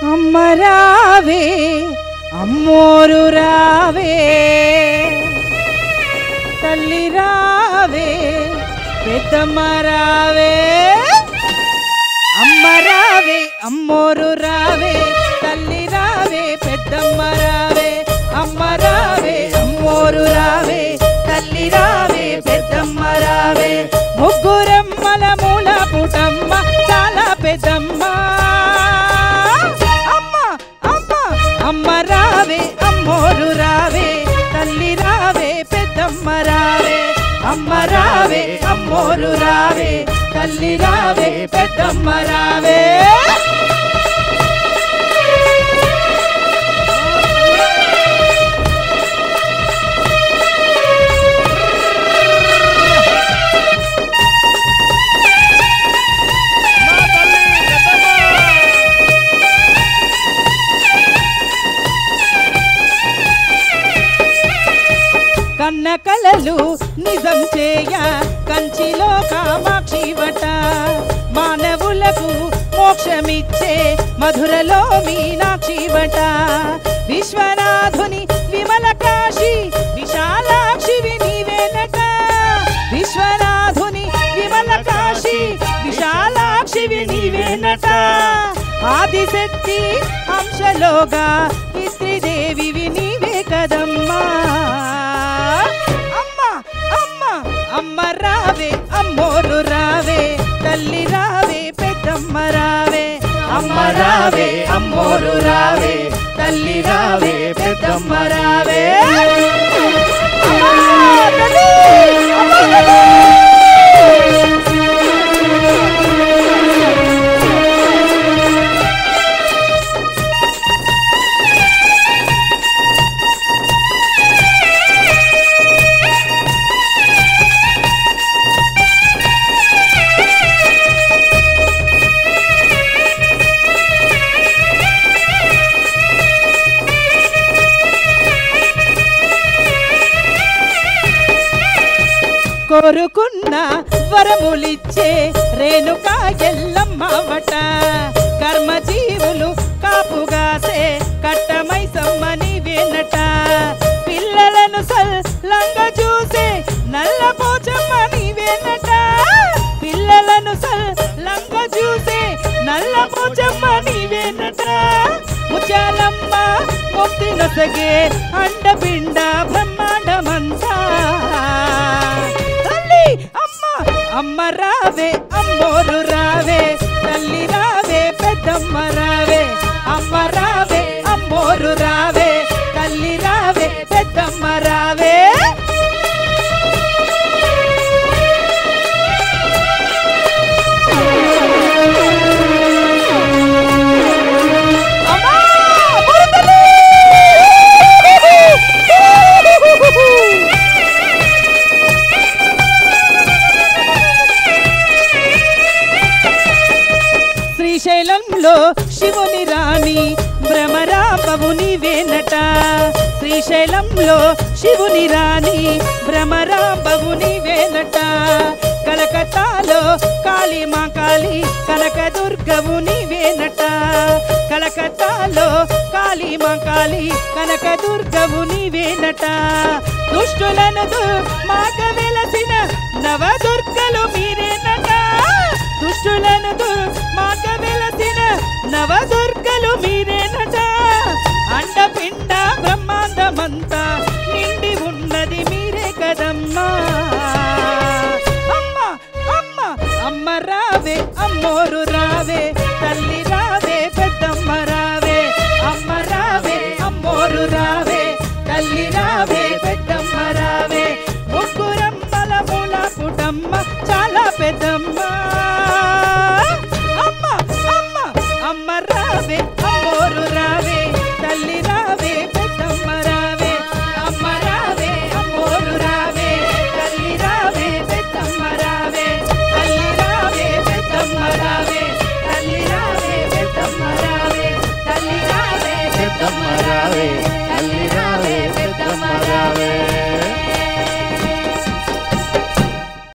అమ్మ రావే అమ్మోరు రావే తల్లి రావే పెద్దమ్మ రావే అమ్మ రావే అమ్మోరు రావే తల్లి రావే పెద్దమ్మ రావే అమ్మ రావే అమ్మోరు రావే తల్లి రావే పెద్దమ్మ రావే ముగ్గురమ్మల మూల పుటమ్మ చాలా పెద్దమ్మ అమ్మ అమ్మ అమ్మ రావే అమ్మోరు రావే తల్లి రావే పెద్దమ్మ రావే అమ్మ రావే అమ్మోరు రావే తల్లి రావే పెద్దమ్మ రావే కన్న కలలు నిజం చేయ కంచిలో కామాక్షివట మానవులకు మోక్షమిచ్చే మధురలో మీనాక్షివట విశ్వనాథుని విమల కాశీ విశాలాక్షివి నీవేనట విశ్వనాథుని విమల కాశీ విశాలాక్షివి నీవేనట ఆదిశక్తి అంశలోగా ఇత్రిదేవివి నీవే కదమ్మా అమ్మ రావే అమ్మోరు రావే తల్లి రావే పెద్దమ్మ రావే అమ్మ రావే అమ్మోరు రావే తల్లి రావే పెద్దమ్మ రావే కోరుకున్న వరములిచ్చే రేణుకా ఎల్లమ్మవట కర్మజీవులు కాపుగాసే కట్టమై సమ్మని వేనట పిల్లలను సల్లంగ చూసే నల్ల పోచమ్మని వేనట పిల్లలను సల్లంగ చూసే నల్ల పోచమ్మని వేనట ముత్యాలమ్మ ముక్తి నొసగే అండపిండ బ్రహ్మాండమంతా అమ్మ రావే అమ్మోరు రావే తల్లి రావే పెద్దమ్మ రావే అమ్మ రావే అమ్మోరు రావే తల్లి రావే పెద్దమ్మ రావే శ్రీశైలంలో శివుని రాణి భ్రమరాంబవు నీవేనట శ్రీశైలంలో శివుని రాణి భ్రమరాంబవు నీవేనట కలకత్తాలో కాళీ మా కాళీ కనకదుర్గవు నీవేనట కలకత్తాలో కాళీ మా కాళీ కనకదుర్గవు నీవేనట దుష్టులను మాక వెలసిన నవదుర్గలు మీరేనట దుష్టులను మాక వెలసిన నవదుర్గలు మీరేనట అండపిండ బ్రహ్మాండమంతా నిండి ఉన్నది మీరే కదమ్మా అమ్మ అమ్మ అమ్మ రావే అమ్మోరు